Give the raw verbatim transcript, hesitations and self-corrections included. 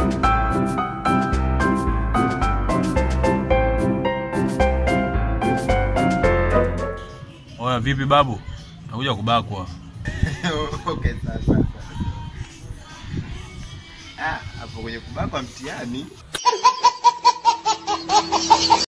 Oya vipi babu? Nakuja kubakwa. Okay sasa. Ah, hapo kwenye kubakwa mtihani.